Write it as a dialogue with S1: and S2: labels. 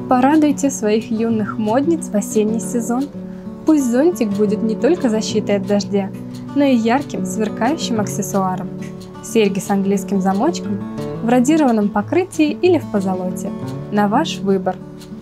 S1: Порадуйте своих юных модниц в осенний сезон. Пусть зонтик будет не только защитой от дождя, но и ярким, сверкающим аксессуаром. Серьги с английским замочком, в радированном покрытии или в позолоте. На ваш выбор.